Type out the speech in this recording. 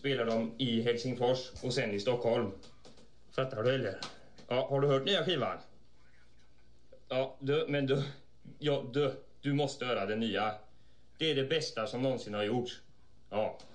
spelar de i Helsingfors och sen i Stockholm. Fattar du eller? Ja, har du hört nya skivan? Ja, du måste höra det nya. Det är det bästa som någonsin har gjorts. Ja.